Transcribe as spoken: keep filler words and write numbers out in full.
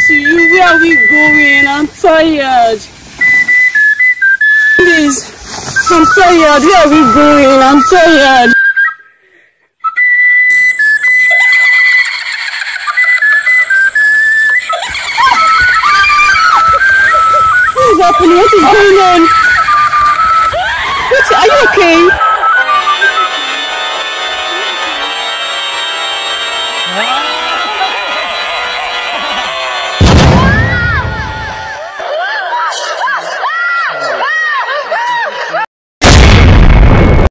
to you. Where are we going? I'm tired. Please, I'm tired. Where are we going? I'm tired. What is happening? What is going on? What, are you okay?